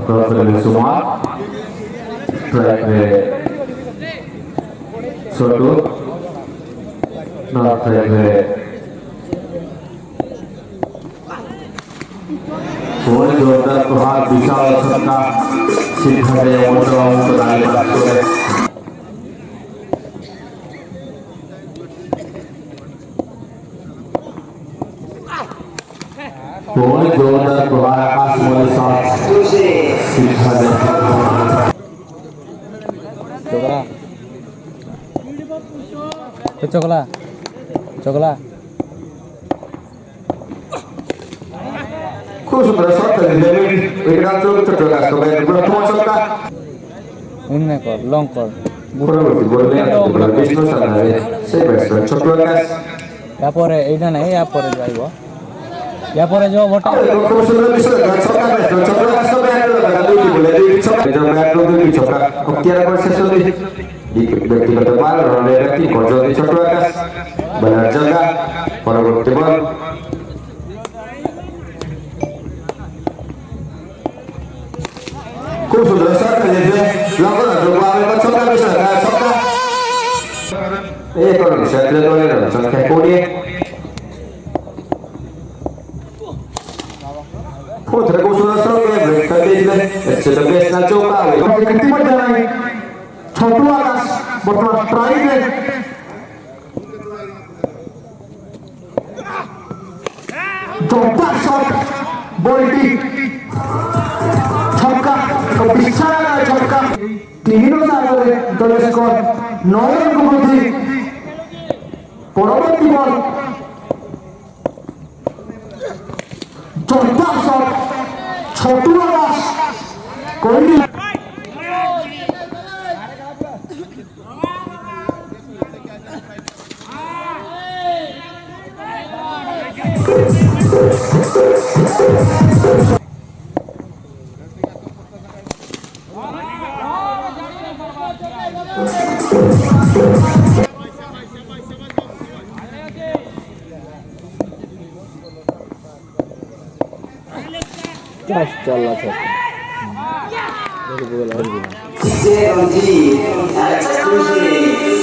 Profesor Sumar, Track Soto, North Track सोने जोरदार प्रहार विशाल सबका सिद्ध है ओटराओं को डाले बातों में सोने जोरदार प्रहार आकाश में साथ सिद्ध है चोकला चोकला खुश बरसात है लेकिन एक रात तो चटका का बैठ प्रथम सबका उनने कर लॉन्ग कर पूर्ववर्ती बोलने विष्णु सामने से बेस्ट चटका का या पर एटा नहीं या पर जाइबो या पर जो वोट खुश बरसात सबका बेस्ट चटका का सब बैठ लगा दूरी बोले दूरी सब जो बैठ लो दूरी चटका अब क्या कर से एक व्यक्तिगत बाल और व्यक्ति को जो चटका का बना जगह परवर्ती बॉल खुश बरसात है जैसे लगता है जो बाल का चटका भी सबका एक और क्षेत्र तो है संख्या कोड़िए खुद रखो सुना के ब्रेक कर दीजिए इससे तो बेस्ट ना चौका है तो कितनी मत जाना है छोटू आकाश बटवा ट्राई है जोरदार शॉट बॉडी छक्का तो बिछाया छक्का तीनों सागरे दल स्कोर 9 रन को वृद्धि परवर्ती बॉल जोरदार शॉट छोटू आकाश कोहली चल रहा है Exclusive